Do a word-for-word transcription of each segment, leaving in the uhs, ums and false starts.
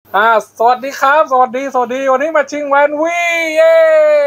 อ่าสวัสดีครับสวัสดีสวัสดีวันนี้มาชิงแวนวีเย้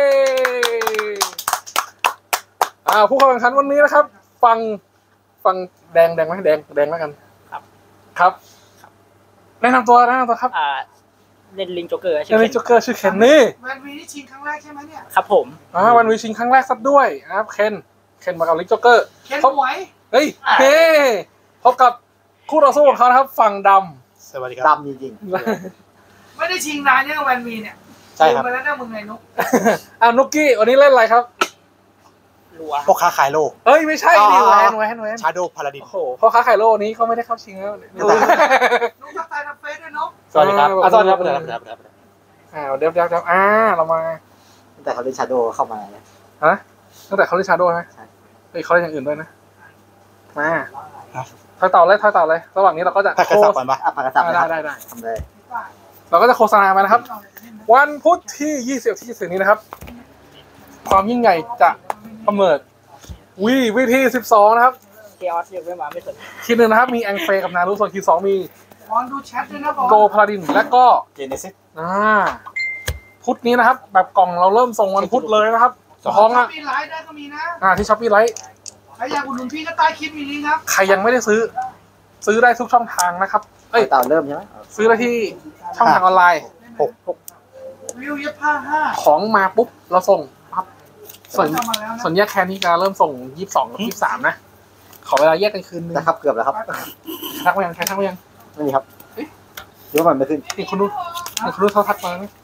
อ่าผู้เข้าแข่งขันวันนี้นะครับฟังฟังแดงแดงไหมแดงแดงแล้วกันครับครับแนะนำตัวแนะนำตัวครับอ่าเล่นลิงโจ๊กเกอร์ชื่อลิงโจ๊กเกอร์ชื่อเคนนี่แวนวีนี่ชิงครั้งแรกใช่ไหมเนี่ยครับผมอ่าแวนวีชิงครั้งแรกซะด้วยนะครับเคนเคนมากับลิงโจ๊กเกอร์เคนหวยเฮ้ยเฮ้พบกับคู่ต่อสู้ของเขานะครับฝั่งดำสวัสดีครับดำจริงๆไม่ได้ชิงนานยังแวนวีเนี่ยใช่ครับมาแล้วนะมึงไงนุ๊กอ่านุกกี้วันนี้เล่นอะไรครับรัวพ่อค้าขายโลกเอ้ยไม่ใช่ดิแวนแวนแวนชาโดว์พาราดินโอ้โหพ่อค้าขายโลนี้เขาไม่ได้เข้าชิงแล้วนุ๊กทักทายทางเฟซด้วยนุ๊กสวัสดีครับอ่ะสวัสดีครับสวัสดีครับสวัสดีครับอ่าเดี๋ยวเดี๋ยวเดี๋ยวอ่าเรามาตั้งแต่เขาเล่นชาโดว์เข้ามาเลยฮะตั้งแต่เขาเล่นชาโดว์ไหมใช่เฮ้ยเขาเล่นอย่างอื่นด้วยนะมาทอยต่อเลยทอยต่อเลยระหว่างนี้เราก็จะผักกระสับก่อนปะอ่ะผักกระสับได้ได้ได้ทำเลยเราก็จะโฆษณาไปนะครับ วันพุธที่ยี่สิบที่จะถึงนี้นะครับ ความยิ่งใหญ่จะกำเนิดวีวิธีสิบสองนะครับเคออสยังไม่มาไม่สนทีหนึ่งนะครับมีแองเฟกับนารุส่วนทีสองมีบอลดูแชทด้วยนะบอลโกพาราดินและก็เจเนซิสอ่าพุธนี้นะครับ แบบกล่องเราเริ่มส่งวันพุธเลยนะครับท้องอ่ะมีไลฟ์ได้ก็มีนะอ่าที่ช้อปปี้ไลท์ใครอยากอุดหนุนพี่ก็ใต้คลิปมีลิงก์ครับใครยังไม่ได้ซื้อ ซื้อได้ทุกช่องทางนะครับเอ้ยต่อเริ่มใช่ไหมซื้อได้ที่ช่องทางออนไลน์หกหกวิวเย็บผ้าห้าของมาปุ๊บเราส่งครับส่วนส่วนแยกแค่นี้จะเริ่มส่งยี่สิบสองกับยี่สิบสามนะขอเวลาแยกกันคืนนึงนะครับเกือบแล้วครับทักมายังใครทักมายังไม่มีครับเดี๋ยวมันไม่ขึ้นนี่คุณดูนี่คุณดูเขาทักมาไหม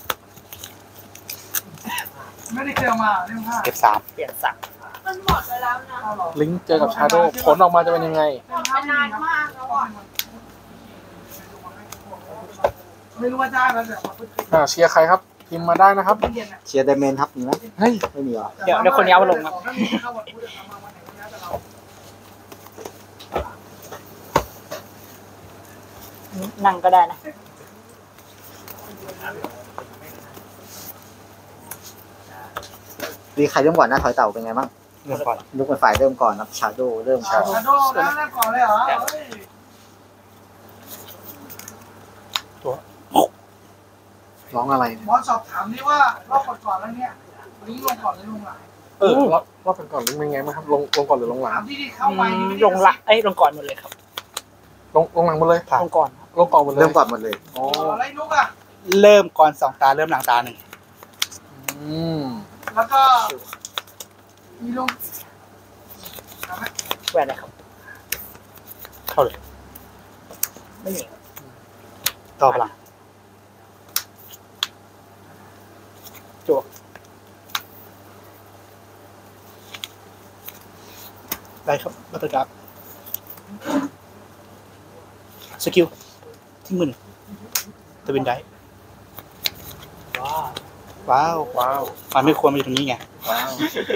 ไม่ได้เจอมาเรื่องผ้าเก็บสามเปลี่ยนสักมันหมดไปแล้วนะลิงก์เจอกับชาโดว์ผลออกมาจะเป็นยังไงนานมากแล้วอ่ะไม่รู้ว่าได้แล้วเดี๋ยวอ่าเชียร์ใครครับพิมพ์มาได้นะครับเชียร์ไดเมนครับมีไหมเฮ้ยไม่มีหรอเดี๋ยวเดี๋ยวคนนี้เอาลงครับนั่งก็ได้นะดีใครเริ่มก่อนนะถอยเต่าเป็นไงบ้างเริ่มก่อนลุกเป็นฝ่ายเริ่มก่อนนะชาโดว์เริ่มก่อนชาโดว์เริ่มก่อนเลยเหรอตัวร้องอะไรบอสสอบถามนี่ว่ารอบก่อนๆแล้วเนี่ยลิงก์ลงก่อนหรือลงหลังเออรอบรอบก่อนลิงก์เป็นไงบ้างครับลงลงก่อนหรือลงหลังที่เข้าไปลงหลังเอ้ยลงก่อนหมดเลยครับลงลงหลังหมดเลยลงก่อนลงก่อนหมดเลยเริ่มก่อนหมดเลยอ๋ออะไรนุ๊กอ่ะเริ่มก่อนสองตาเริ่มหลังตาหนึ่งอืมแล้วก็มีลงแหวนอะไรครับเข้าเลยไม่มีต่อพลังจั่วได้ครับบัตเตอร์การ์ดสกิลทิ้งมือหนึ่งตะวินได้ว้าวว้าวว้าวมันไม่ควรมาอยู่ตรงนี้ไงว้าว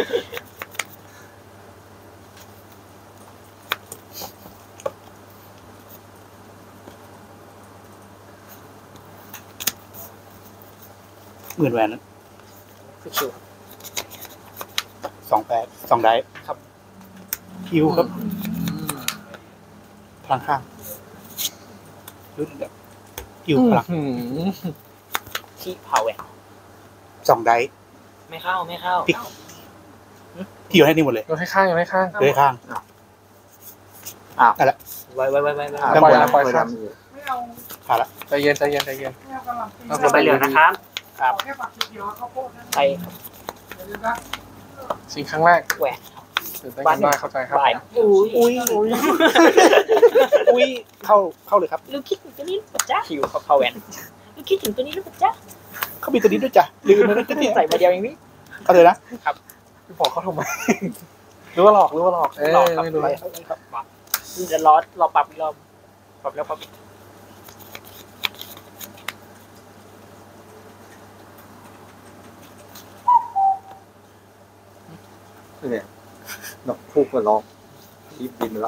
หมื่นแหวนฟิชิวสองแปดสองได้ครับคิวครับพลังข้างรุ่นแบบคิวพลังที่พาวเวอร์สองได้ไม่เข้าไม่เข้าพิกที่อยู่ให้นี่หมดเลยอยู่ให้ข้างอยู่ให้ข้างอยู่ให้ข้างอ้าวนั่นแหละไว้ไว้ไว้ไว้ปล่อยละปล่อยครับไม่เอาผ่านละใจเย็นใจเย็นใจเย็นไม่เอากระหล่ำเอาไปเหลืองนะครับครับแค่ปักเขียวข้าวโพดนั่นไปสิ่งครั้งแรกแหวนตื่นเต้นกันได้เข้าใจครับอุ้ยอุ้ยอุ้ยอุ้ยเข้าเข้าเลยครับลูกคิดถึงตัวนี้หรือเปล่าจ๊ะคิวเขาพาวเวอร์ลูกคิดถึงตัวนี้หรือเปล่าจ๊ะเขามีตัวนี้ด้วยจ้ะลืมนะเนี่ยใส่มาเดียวเองพี่เอาเลยนะครับพี่บอกเขาทำไมหรือว่าหลอกหรือว่าหลอกเอ้ยไม่รู้ครับจะรอรอปรับอีกรอบปรับแล้วปรับเนี่ยนกพูกก็ร้องรีบบินละ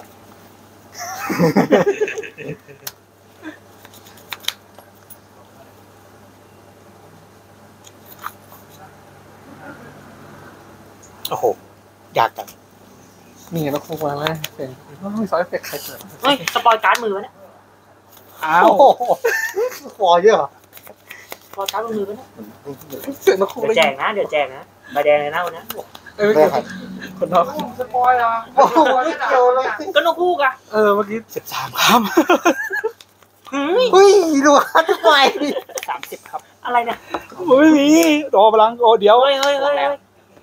โอ้โหยากจังนี่ไงนกพูกมาแล้วเป็นมีซอยเอฟเฟกต์ใครเปิดเฮ้ยสปอยการ์ดมือวะเนี่ยอ้าวโอ้โหฟอเยอะเหรอพอทับมือกันนะเสียงนกคู่เดี๋ยวเลยแจกนะเดี๋ยวแจกนะใบแดงเลยนะวันนี้เอ้ยไม่เมื่อใครกี้คนนอกผมสปอยล์อ่ะโอ้โหไม่เกี่ยวเลยก็นกคู่กะเออเมื่อกี้สิบสามครับเฮ้ยดูฮัทำไมสามสิบครับอะไรเนี่ยไม่มีรอพลังโอ้เดี๋ยวเฮ้ยเฮ้ยเฮ้ยเฮ้ย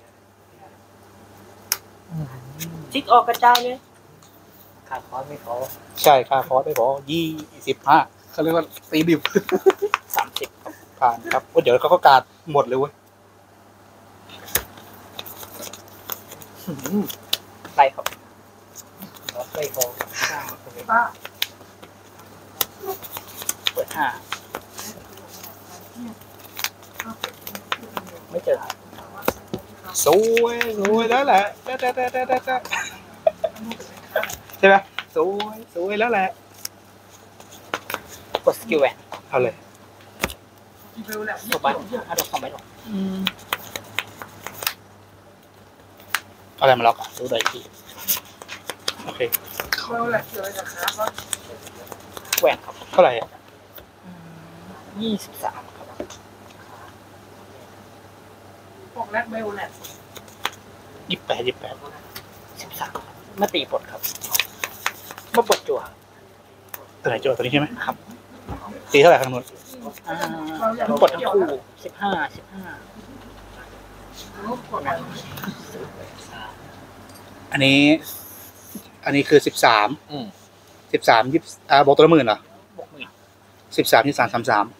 ทิกออกกระจายเลยขาดคอไม่พอใช่ค่าคอร์สไม่พอยี่สิบห้าเขาเรียกว่าตีดิบสามสิบครับผ่านครับโอ้เดี๋ยวเขาก็การดหมดเลยเว้ยไปครับไม่พอป้าเปิดห้าไม่เจอครับสวยสวยแล้วแหละแด๊ะแด๊ะแด๊ะแด๊ะแด๊ะแด๊ะใช่ไหมสวยสวยแล้วแหละกดสกิลแหวนเอาเลยเร็วแหละถูกไปถ้าดอกสองใบดอกเอาอะไรมาล็อกอ่ะดูหน่อยอีกทีโอเคเร็วแหละเจอจากขาก็แหวนครับเท่าไหร่อ่ะยี่สิบสามครับพวกแรดเบลแหละยี่สิบแปดยี่สิบแปดสิบสามมาตีปลดครับมาปลดจั่วตัวไหนโจทย์ตัวนี้ใช่ไหมครับตีเท่าไหร่ข้างนู้นอ่าปลดทั้งคู่สิบห้าสิบห้ารูปกดอันนี้ อันนี้คือสิบสามอืมสิบสามยี่สิบอ่าบอกตัวละหมื่นเหรอบวกหมื่นสิบสามยี่สามสามสาม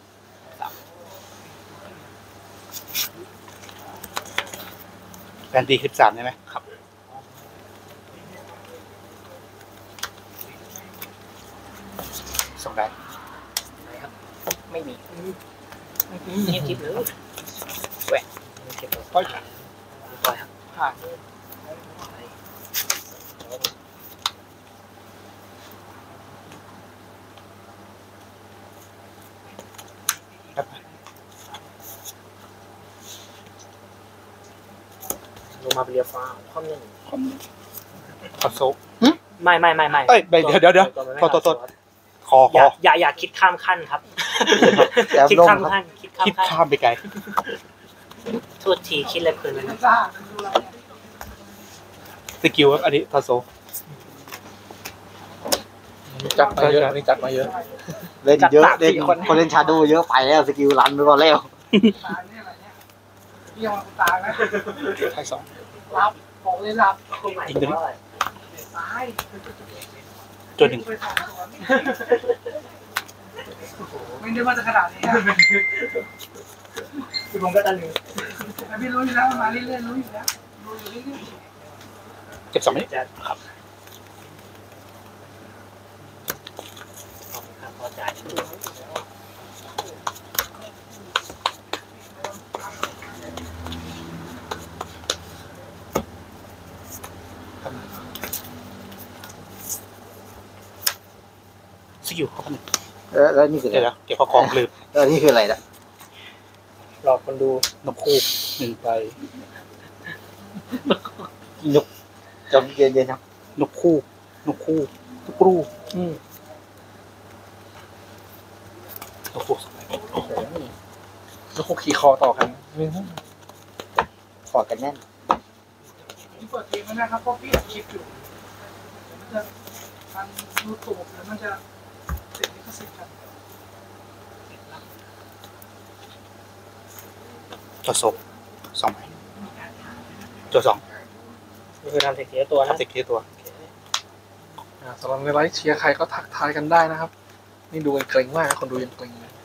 แฟนตีสิบสามใช่ไหมครับส่งได้นะครับไม่มีนี่คิดเลยแหวนเก็บเลยก็ปล่อยครับผ่านครับลงมาเป็นเรียฟ้าข้อหนึ่งขอโซกไม่ไม่ไม่ไม่เอ้ยเดี๋ยวเดี๋ยวเดี๋ยวตัวมันไม่โทษโทษโทษ คออคย่าออย่าอย่าคิดข้ามขั้นครับแอบคิดลงข้ามครับขั้นคิดข้ามคิดขั้นข้ามไปไกลโทษทีคิดอะไรเพลินเลยไม่นะกล้าดูอะไรเนี่ยสกิลครับอันนี้ทอโซจัดมาเยอะอันนี้จัดมาเยอะเล่นเยอะเล่นคนเล่นชาโดเยอะไปแล้วสกิลรันไปก่อนแล้วตายเนี่ยอะไรเนี่ยเยี่ยมกูตายนะไทยสองรับบอกเลยรับจริงตัวนี้ตายจนหนึ่งไปสองตัวไม่ได้ว่าจะขนาดนี้คือผมก็ตันหนึ่งแต่พี่รู้อยู่แล้วมาเรื่อยๆรู้อยู่แล้วรู้อยู่เรื่อยเก็บสองนี้จะครับพอใจสกิลเข้าไปหนึ่งเออแล้วนี่คืออะเดี๋ยวไรนะเก็บข้อของลืมแล้วนี่คืออะไรนะหลอกคนดูนกคู่หนึ่งใบนกจำเย็นเย็นๆครับนกคู่นกคู่นกครูอืมนกคู่สองใบแล้วคุกขี่คอต่อกันขอกันแน่นๆที่เปิดเพลงไม่ได้ครับเพราะพี่คลิปอยู่มันจะมันยูทูบแล้วมันจะติดลิขสิทธิ์กันจอโซสองใบจอสองนี่คือทำเทคนิคตัวนะทำเสร็จเคลียร์ตัวอ่าสำหรับในไลฟ์เชียร์ใครก็ทักทายกันได้นะครับ นี่ดูกันเกรงมากนะคนดูยังเกรงเลย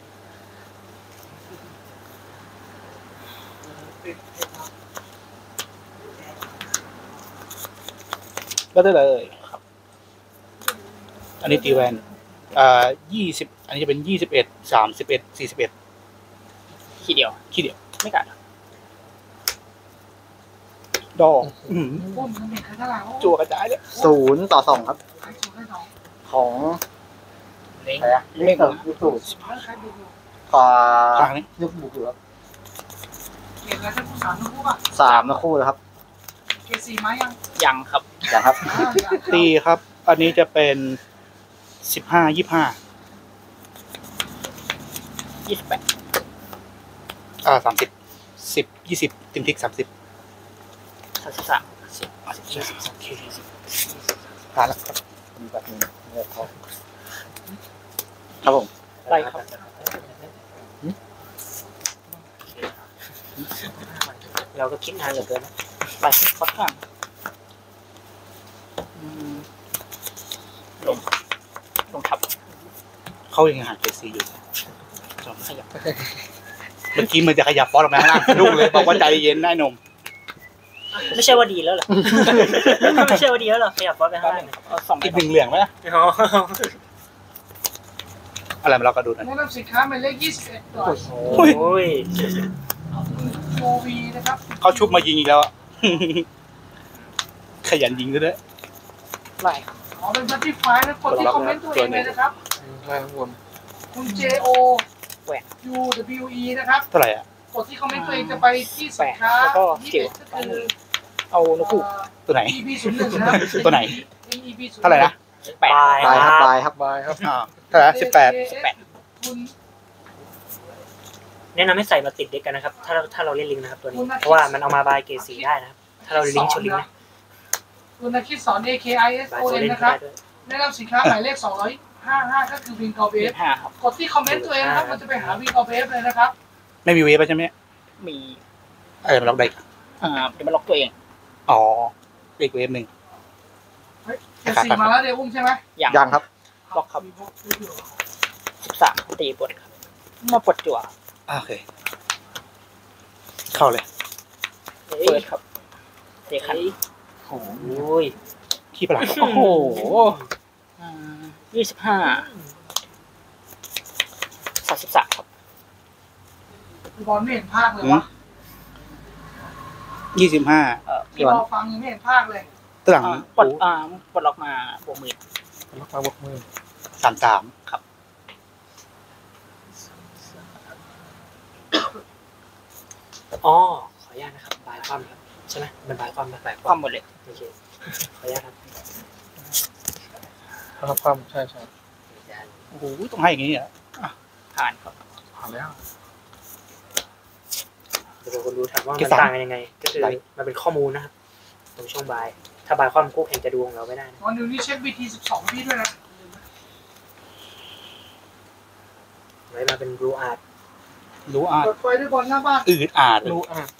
ก็ได้เลยครับ อันนี้ตีแวนอ่ายี่สิบอันนี้จะเป็นยี่สิบเอ็ดสามสิบเอ็ดสี่สิบเอ็ดขี้เดียวขี้เดียวไม่กัดดอกอื้อหือพวกมันเห็นใครเท่าไหร่จั่วกระจายเลยศูนย์ต่อสองครับใครสูงใครสองของเล้งใครอะเล็กสุดเล็กสุดใครดูอยู่ขอทางนี้ยุกบุกเหรอเกียรติแล้วจะสามคู่ป่ะสามนะคู่นะครับเกียรติสี่ไม้ยังยังครับอย่างครับอ่าตีครับ อันนี้จะเป็นสิบห้ายี่ห้ายี่สิบแปดอ่าสามสิบสิบยี่สิบติมทิกสามสิบสามสิบสามสิบสิบยี่สิบสามสิบสี่สิบผ่านแล้วมีแบบนี้เนี่ยเขาครับผมไปครับเราก็คิดนานเหลือเกินนะไปค่อนข้างลงลงทับเขายังหาเกรดซีอยู่ขยับเมื่อกี้มันจะขยับฟอสออกมาข้างล่างลูกเลยบอกว่าใจเย็นได้นมไม่ใช่ว่าดีแล้วเหรอ ไม่ใช่ว่าดีแล้วเหรอขยับฟอสไปข้างล่างเอาสองอีกหนึ่งเหลืองไหมนะอะไรมาเราก็ดูหน่อยแนะนำสินค้าหมายเลขยี่สิบเอ็ดก่อนโอ้ยโมวีนะครับเขาชุบมายิงอีกแล้วอะ ขยันยิงด้วยไล่ขอเป็นบัตตี้ไฟนะกดที่คอมเมนต์ตัวเองเลยนะครับไล่ข้างบนคุณ เจ โอ ยู ดับเบิลยู อี นะครับเท่าไหร่อ่ะกดที่คอมเมนต์ตัวเองจะไปที่สินค้าแล้วก็ยี่จิ๋สิวบเอ็ดก็คือเอานกคู่ตัวไหนอี พี ศูนย์หนึ่งนะครับตัวไหนอี พี ศูนย์หนึ่งเท่าไหร่นะแปดบายครับบายครับบายครับอ่าเท่าไหร่สิบแปดคุณแนะนำให้ใส่มาติดเด็กกันนะครับ ถ้าเราถ้าเราเล่นลิงนะครับตัวนี้ เพราะว่ามันเอามาบายเกรดสีได้นะครับ ถ้าเราลิงก์ชนลิงก์นะคุณนักคิดสอน เอ เค ไอ เอสบายโอตัวเอ็นเล่นนะก็ครับได้ด้วยแนะนำสินค้าหมายเลขสองร้อยห้าสิบห้าก็คือวิงกอเบฟห้าครับกดที่คอมเมนต์ตัวเองนะครับ มันจะไปหาวิงกอเบฟเลยนะครับไม่มีเวฟใช่ไหมมีเออมันล็อกได้อ่าเดี๋ยวมาล็อกตัวเองอ๋อเด็กเวฟหนึ่งเจ็ดสี่มาแล้วเดยวอุ้มใช่ไหมอย่างยังครับล็อกครับสิบสามตีปวดครับมาปวดจั่วอ่าโอเค เข้าเลยเปิดครับเด็กขันโอ้ยขี้ประหลาดโอ้โหยี่สิบห้าสามสิบสามครับบอลไม่เห็นภาคเลยวะยี่สิบห้าเออพี่บอลฟังยังไม่เห็นภาคเลยตัวหลังปลดอ่าปลดล็อกมาบวกหมื่นล็อกมาบกมือสามสามครับ อ๋อ ขออนุญาตนะครับ บายความครับ ใช่ไหมมันบายความบายความหมดเลย โอเค ขออนุญาตครับครับความใช่ใช่โอ้โหต้องให้อย่างนี้เหรอผ่านครับผ่านแล้วเดี๋ยวคนดูถามว่ามันต่างกันยังไง ก็คือมันเป็นข้อมูลนะครับ ตรงช่องบาย ถ้าบายความคู่แข่งจะดูของเราไม่ได้นะตอนดูนี่เช็คบีทีสิบสองพี่ด้วยนะไว้มาเป็นรูอาร์ตรู้อาดเปิดไฟด้วยบอลหน้าบ้านอืดอาดเลยรู้อ่ะ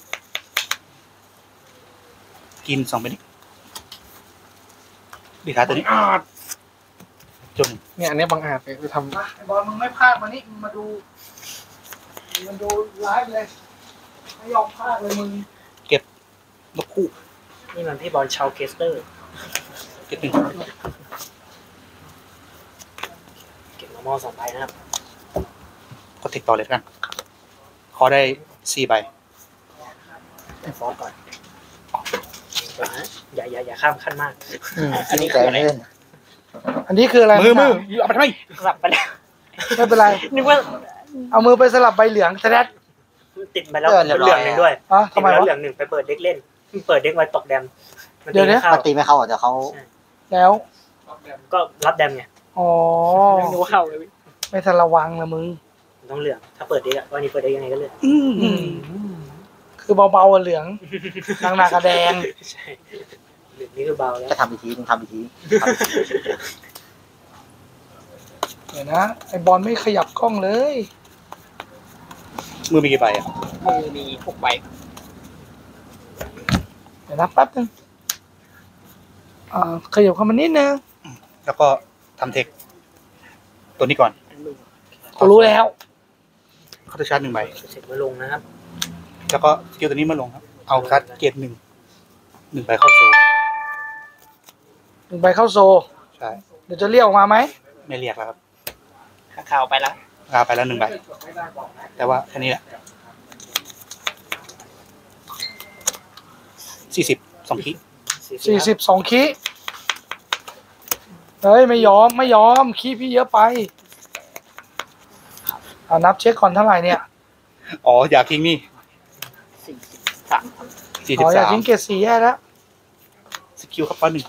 กินสองไปนี่ดีท้ายตัวนี้อาจจนเนี่ยอันนี้บางอาจไปทมาไอ้บอลมึงไม่พากมานี่มึงมาดูมึงดูไลฟ์เลยไม่ยอมพากเลยมึงนกคู่นี่มันพี่บอลชาวเคสเตอร์เก็บหนึ่งเก็บมอมอสองใบนะครับก็ติดต่อเลยแล้วกัน ขอได้สี่ใบแต่ฟอสก่อนเดี๋ยวนะอย่าอย่าอย่าข้ามขั้นมากอันนี้คืออะไรำอันนี้คืออะไรมือมือเอาไปทำไมกลับไปแล้วไม่เป็นไรนึกว่าเอามือไปสลับใบเหลืองแสดงติดไปแล้วเหลืองหนึ่งด้วยอ่ะติดทำไมไปแล้ววะเหลืองหนึ่งไปเปิดเด็กเล่น เปิดเด็กไว้ตกแดมมันเดี๋ยวนะเข้ามันตีไม่เข้าอ่ะเดี๋ยวเขาแล้วก็รับแดมไงอ๋อไม่รู้เข้าเลยไม่ทันระวังนะมึงต้องเหลืองถ้าเปิดเด็กอะวันนี้เปิดเด็กยังไงก็เหลืองอืมอืมคือเบาๆอะเหลืองหนักๆกระแดงใช่เหลืองนี่คือเบาแล้วจะทำอีกทีนึงทำอีกทีเดี๋ยวนะไอบอลไม่ขยับกล้องเลยมือมีกี่ใบอ่ะมือมีหกใบเดี๋ยวนะแป๊บนึงอ่าขยับเข้ามานิดนึงแล้วก็ทำเทค ตัวนี้ก่อนอันมือกูรู้แล้วเขาจะชาร์จหนึ่งใบเสร็จมาลงนะครับแล้วก็สกิลตัวนี้มาลงครับ เอาคัดเกียร์หนึ่งหนึ่งใบเข้าโซ่หนึ่งใบเข้าโซใช่เดี๋ยวจะเรียกออกมาไหมไม่เรียกแล้วครับข้างข่าวไปแล้วลาไปแล้วหนึ่งใบ แต่ว่าแค่นี้แหละสี่สิบสองคิสี่สิบสองคีเฮ้ยไม่ยอมไม่ยอมคีพี่เยอะไปเอานับเช็คก่อนเท่าไหร่เนี่ยอ๋อ อยากทิ้งนี่สี่สิบสามครับสี่อ๋สิอบ อย่าสามทิ้งเกรดสีแย่แล้วสกิลครับป้าหนึ่ง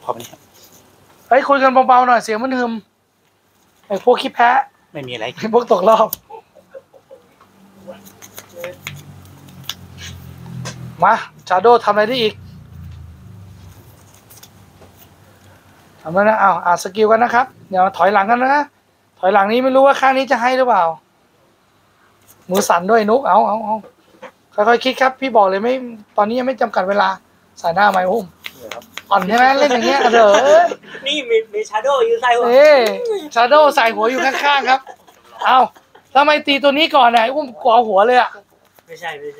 พอไหมครับเฮ้ยคุยกันเบาๆหน่อยเสียงมันหึมไอ้พวกขี้แพ้ไม่มีอะไรไอ้พวกตกรอบมาชาโดทำอะไรได้อีกทำแล้วนะเอาอ่านสกิลกันนะครับเดี๋ยวถอยหลังกันนะถอยหลังนี้ไม่รู้ว่าข้างนี้จะให้หรือเปล่ามือสั่นด้วยนุกเอาเอาเอาค่อยๆคิดครับพี่บอกเลยไม่ตอนนี้ยังไม่จำกัดเวลาใส่หน้าไม้อุ้มอ่อนใช่ไหมเล่นอย่างเงี้ยเด้อนี่มีมีชาโดว์อยู่ใส่หัวเอ้ชาโดใส่หัวอยู่ข้างๆครับเอาทำไมตีตัวนี้ก่อนเนี่ยอุ้มก่อหัวเลยอ่ะไม่ใช่ไม่ใช่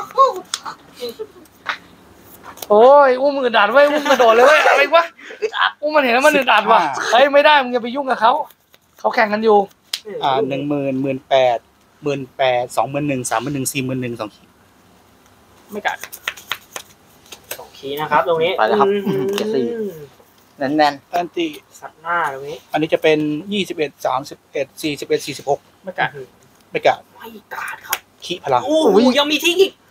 โอ้ยอุ้มอึดอัดไว้ยอุ้มกระโดดเลยเว้ยอะไรวะอุ้มมันเห็นแล้วมันอึดอัดว่ะเฮ้ยไม่ได้มึงอย่าไปยุ่งกับเขาเขาแข่งกันอยู่อ่าหนึ่งหมื่นหมื่นแปดหมื่นแปดสองหมื่นหนึ่งสามหมื่นหนึ่งสี่หมื่นหนึ่งสองขีดไม่กัดสองขีนะครับตรงนี้ไปแล้วครับเจ็ดสี่แน่นอันตีสัตว์หน้าตรงนี้อันนี้จะเป็นยี่สิบเอ็ดสามสิบเอ็ดสี่สิบเอ็ดสี่สิบหกไม่กัดไม่กะไม่กัดครับขีพลังโอ้โหยังมีทิ้งอีก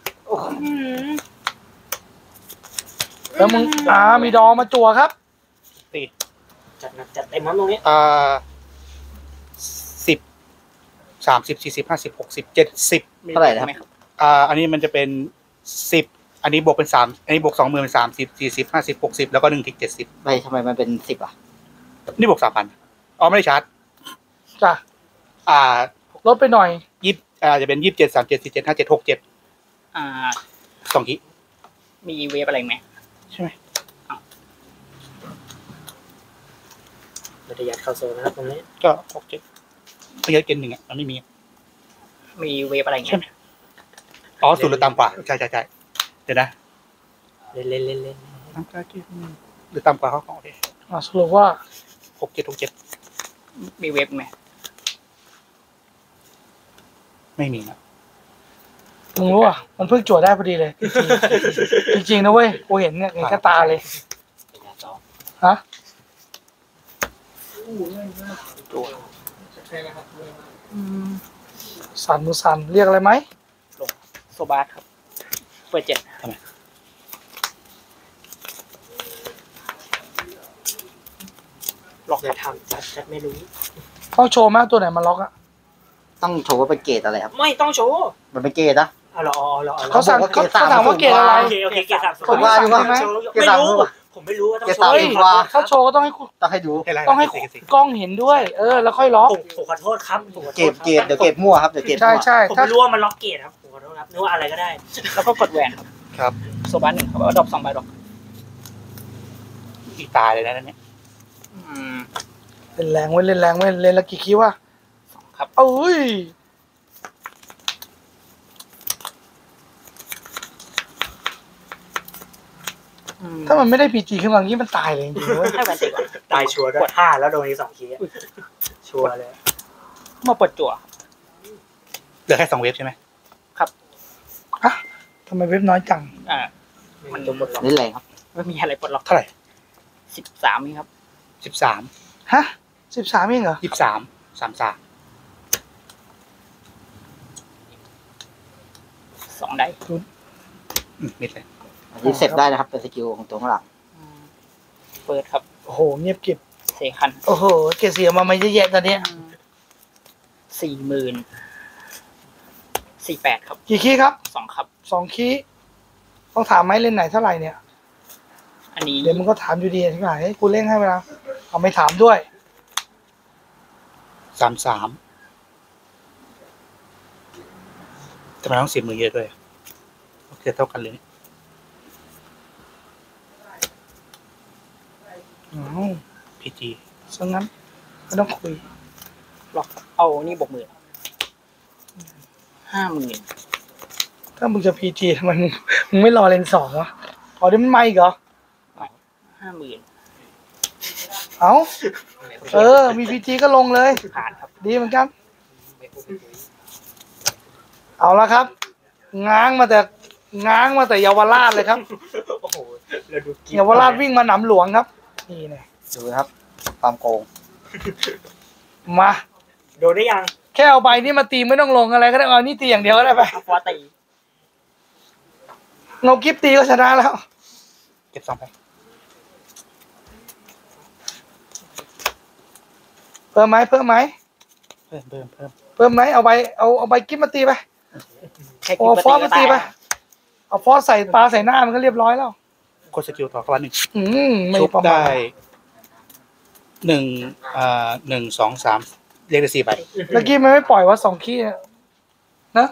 แล้วมึงอ่ามีดองมาจั่วครับตีจัดหนักจัดเต็มครับตรงนี้อ่าสิบสามสิบสี่สิบห้าสิบหกสิบเจ็ดสิบๆเท่าไหร่นะครับอ่าอันนี้มันจะเป็นสิบอันนี้บวกเป็นสามอันนี้บวกสองหมื่นเป็นสามสิบสี่สิบห้าสิบหกสิบแล้วก็หนึ่งทิกเจ็ดสิบไปทำไมมันเป็นสิบอ่ะนี่บวกสามพันอ๋อไม่ได้ชาร์จจ้ะอ่าลดไปหน่อยยี่อ่าจะเป็นยี่สิบเจ็ดสามเจ็ดสี่เจ็ดห้าเจ็ดหกเจ็ดอ่าสองขีมีเวฟอะไรไหมใช่ไหมมันจะยัดเข้าโซนนะครับตรงนี้ก็หกเจ็ดเยอะเกินหนึ่งอ่ะมันไม่มีมีเวฟอะไรใช่เงี้ไหมยอ๋อสูตรหรือต่ำกว่าใช่ใช่ใช่เดี๋ยวนะเล่นเล่นเล่นเล่นต่ำกว่าหรือต่ำกว่าเขาของโอเคอ่าสรุปว่าหกเจ็ดหกเจ็ดมีเวฟไหมไม่มีนะมึงรู้อ่ะมันเพิ่งจั่วได้พอดีเลยจริงๆจริงๆนะเว้ยกูเห็นเนี่ยเห็นกระตาเลยฮะ สั่นมือสั่นเรียกอะไรไหมโซบาสครับเปิดเจ็ดหลอกจะทำจัดจัดไม่รู้ต้องโชว์มากตัวไหนมันล็อกอ่ะต้องโชว์ว่าเป็นเกรดอะไรครับไม่ต้องโชว์มันเป็นเกรดนะเอาละเอาละเอาละเขาสั่งบอกว่าเขาเกรดสามเขาถามว่าเกรดอะไรโอเคโอเคเกียร์สามผมว่าอยู่ว่าไม่รู้ผมไม่รู้ว่าต้องเกียร์โชสามว์ดีกว่าถ้าโชว์ก็ต้องให้คุณต้องให้ดูให้ไรต้องให้สี่สิบกล้องเห็นด้วย เออ แล้วค่อยล็อกผมผมขอโทษครับผมขอโทเกรษดเกรดเดี๋ยวเกรดมั่วครับเดี๋ยวเกรดใช่มั่วใช่ผมถ้าไม่รู้ว่ามันล็อกเกตครับผมขอโทษครับนึกว่าอะไรก็ได้ แล้วก็กดแหวนครับครับโซบาสหนึ่งครับเอาดอกสองใบดอกอีตายเลยนะนั่นเนี่ยอืมเล่นแรงเว้ยเล่นแรงเว้ยเล่นละกี่คิววะสองครับเอ้ย ถ้ามันไม่ได้พีจีขึ้นมาอย่างนี้มันตายเลยจริงๆเว้ยให้แหวนตีก่อนตายชัวร์ด้วยกดห้าแล้วโดนอีกสองทีอะชัวร์เลยมาเปิดจั่วเหลือแค่สองเวฟใช่ไหมอะทำไมเว็บน้อยจังอ่ามันจะหมดล็อกนี่แรงครับไม่มีอะไรปลดล็อกเท่าไหร่สิบสามนี่ครับสิบสามฮะสิบสามเองเหรอยี่สิบสามสามสามสองได้อืมมิดเลยอันนี้เสร็จได้นะครับเป็นสกิลของตัวข้างหลังเปิดครับโอ้โห เงียบกริบเซคันโอ้โห เกรดเสียมาไม่เยอะแยะตอนเนี้ยสี่หมื่นสี่แปดครับกี่คีย์ครับสองครับสองคีย์ต้องถามไหมเล่นไหนเท่าไหร่เนี่ยอันนี้เดี๋ยวมึงก็ถามอยู่ดีที่ไหนกูเล่นให้เวลาเอาไม่ถามด้วยสามสามทำไมต้องเสียมือเยอะด้วยโอเคเท่ากันเลยนี่อ้าวพีจีซะงั้นไม่ต้องคุยล็อกเอานี่บวกหมื่นห้าหมื่นถ้ามึงจะพีจีทำไมมึงมึงไม่รอเลนสองวะอ๋อเดี๋ยวมันไม่อีกเหรอห้าหมื่นเอ้า เออ มีพีจีก็ลงเลยผ่านครับดีเหมือนกัน เอาละครับ ง้างมาแต่ ง้างมาแต่เยาวราชเลยครับโอ้โหเราดูเยาวราชวิ่งมาหนำหลวงครับ นี่เนี่ยดูนะครับความโกงมาโดนได้ยังแค่เอาใบนี้มาตีไม่ต้องลงอะไรก็ได้เอานี่ตีอย่างเดียวก็ได้ไปฟอตีเงากิฟตีก็ชนะแล้วเก็บสองไปเพิ่มไหมเพิ่มไหมเพิ่มเพิ่มเพิ่มเพิ่มไหมเอาใบเอาเอาใบกิ๊บมาตีไปแค่โอ้กินฟอสมาตีไปก็ตายเอาฟอสใส่ปลาใส่หน้ามันก็เรียบร้อยแล้วกดสกิลต่อเข้ามาหนึ่งอืมไม่ชุบประมาได้ทหนึ่งอ่าหนึ่งสองสามเรียกได้สี่ใบเมื่อกี้มันไม่ปล่อยว่าสองขี้เนี่ยนะ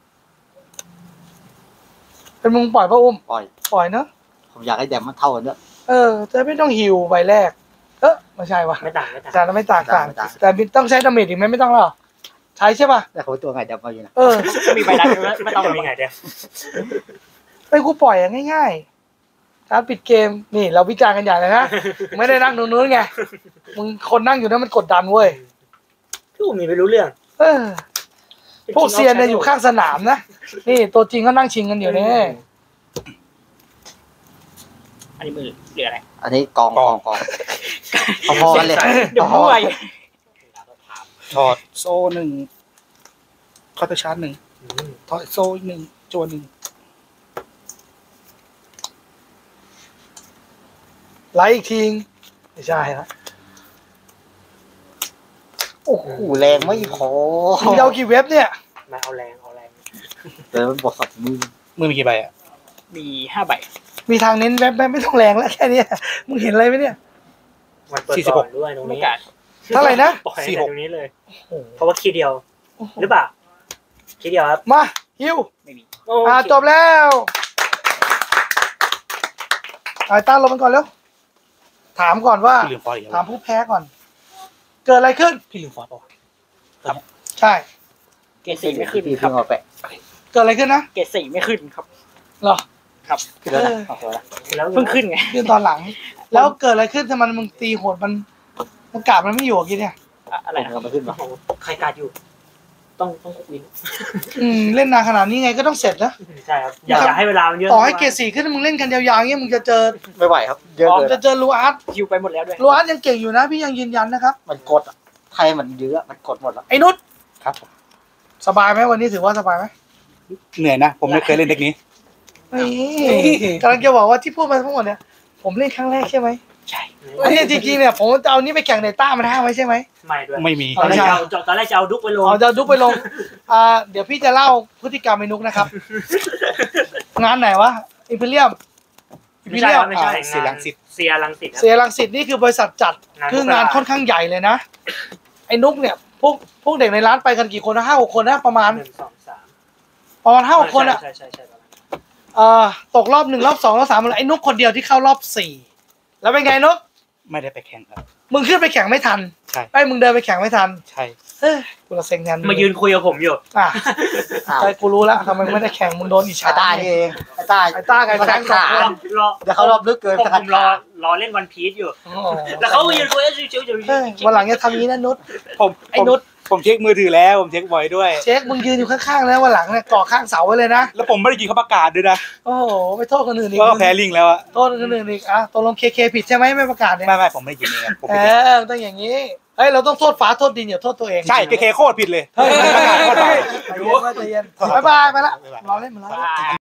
เป็นมึงปล่อยป่ะอุ้มปล่อยปล่อยเนอะผมอยากให้แดมมันเท่ากันด้วยเออจะไม่ต้องฮิวใบแรก เออไม่ใช่วะไม่ต่างไม่ต่างจานนั้นไม่ต่างต่างไม่ต่างแต่ต้องใช้ดาเมจอีกไหมไม่ต้องหรอใช้ใช่ป่ะแต่เขาตัวไงแดมมาอยู่นะเออมีใบดันไม่ต้องมีไงเดียวไปกูปล่อยอ่ะง่ายๆชาร์จปิดเกมนี่เราวิจารณ์กันใหญ่เลยนะไม่ได้นั่งตรงนู้นไงมึงคนนั่งอยู่นั้นมันกดดันเว้ยพี่อุ้มมีไม่รู้เรื่องเออพวกเซียนเนี่ยอยู่ข้างสนามนะนี่ตัวจริงเขานั่งชิงกันอยู่นี่อันนี้มือเหลืออะไรอันนี้กองกองกองพอๆกันเลยเดี๋ยวมั่วอีกถอดโซ่หนึ่งคอร์เตอร์ชาร์จหนึ่งถอดโซ่อีกหนึ่งจวนหนึ่งไลฟ์อีกทีไม่ใช่ละโอ้โหแรงไม่พอมึงจะเอากี่เว็บเนี่ยมาเอาแรงเอาแรงเดี๋ยวมันบอกสับมือมือมีกี่ใบอ่ะมีห้าใบมีทางเน้นเว็บไหมไม่ต้องแรงแล้วแค่เนี้ยมึงเห็นอะไรไหมเนี่ยวันเปิดก่อนด้วยตรงนี้เท่าไหร่นะปล่อยให้ตรงนี้เลย เพราะว่าคีย์เดียว หรือเปล่าคีย์เดียวครับมาฮิวไม่มีอ่าจบแล้วไอ้ตั้งลงมันก่อนเร็วถามก่อนว่าพี่ลืมฟอสอีกถาแล้มวผู้แพ้ก่อน เกิดอะไรขึ้นพี่ลืมฟอสป่ะวะใช่เกรดสี่ไม่ขึ้นพี่ครัเพิ่บงเอาแปะเกิดอะไรขึ้นนะเกรดสี่ไม่ขึ้นครับเหรอขึ้นแล้วนะเอาตัวละเพิ่งขึ้นไงขึ้นตอนหลัง แล้วเกิดอะไรขึ้นทำไมมึงตีโหดมันอากาศมันไม่อยู่อ่ะกี้เนี่ยอะไรผมนะเอามาขึ้นมาใครการอยู่ ต้องต้องคุกวินอืมเล่นนานขนาดนี้ไงก็ต้องเสร็จนะใช่ครับอย่าอย่าให้เวลามันเยอะต่อให้เกรดสี่ขึ้นมึงเล่นกันยาวๆอย่างเงี้ยมึงจะเจอไม่ไหวครับ เยอะอ๋อเกินจะเจอลูอาร์ตคิวไปหมดแล้วด้วยลูอาร์ตยังเก่งอยู่นะพี่ยังยืนยันนะครับมันกดอะไทยมันเยอะมันกดหมดแล้วไอ้นุชครับผมสบายไหมวันนี้ถือว่าสบายไหมเหนื่อยนะ ผมไม่เคยเล่นเด็กนี้นี่กำลังจะบอกว่าที่พูดมาทั้งหมดเนี่ยผมเล่นครั้งแรกใช่ไหมใช่อันนี้จริงๆเนี่ยผมจะเอานี่ไปแข่งในต้ามันห้าไว้ใช่ไหมไม่ด้วยไม่มีตอนแรกจะเอาตอนแรกจะเอาดุ๊กไปลงเอาจะดุ๊กไปลงอ่าเดี๋ยวพี่จะเล่าพฤติกรรมไอ้นุกนะครับ งานไหนวะอิมพีเรียมอิมพีไม่ใช่เรียคมรับไม่ใช่อ่าเสียรังสิตเสียรังสิตครับเสียรังสิตนี่คือบริษัทจัดงานคืองานค่อนข้างใหญ่เลยนะ ไอ้นุกเนี่ยพวกพวกเด็กในร้านไปกันกี่คนนะห้าหกคนนะประมาณหนึ่งสองสามประมาณห้าหกคนอ่ะใช่ใช่ใช่ใช่เอ่อตกรอบหนึ่งรอบสองรอบสามไอ้นุกคนเดียวที่เข้ารอบสี่แล้วเป็นไงนุกไม่ได้ไปแข่งครับมึงขึ้นไปแข่งไม่ทันใช่ไอ้มึงเดินไปแข่งไม่ทันใช่เฮ้ยกูละเซ็งงานมายืนคุยกับผมอยู่อ่ะอ้าวใช่กูรู้แล้วทำไมมึงไม่ได้แข่งมึงโดนอิจฉาไอ้ตานี่เองไอ้ตาไอ้ต้ากับไอ้แฟรงค์สองคนรอเดี๋ยวเขารอบลึกเกินผมจะขัดรอขารอเล่นวันพีซอยู่โอ้โหแล้วเขาก็ยืนคุยชิวๆอยู่เฮ้ยวันหลังจะทำอย่างนี้นะนุชผมไอ้นุชผมเช็คมือถือแล้ว ผมเช็คบ่อยด้วยเช็คมึงยืนอยู่ข้างๆแล้ววันหลังเนี่ยเกาะข้างเสาไว้เลยนะแล้วผมไม่ได้กินเขาประกาศด้วยนะโอ้โหไปโทษคนอื่นอีกว่าเขาแพ้ลิงแล้วอะโทษคนอื่นอีกอ่ะตกลงเคเคผิดใช่ไหมไม่ประกาศเนี่ยไม่ไม่ผมไม่ได้กินเองผมเอไม่ได้อต้องอย่างนี้เฮ้ยเราต้องโทษฟ้าโทษดินอย่าโทษตัวเองใช่เคเคโคตรผิดเลยเฮ้ยประกาศโคตรผิดใจเย็นใจเย็นบ๊ายบายไปละรอเล่นมาแล้ว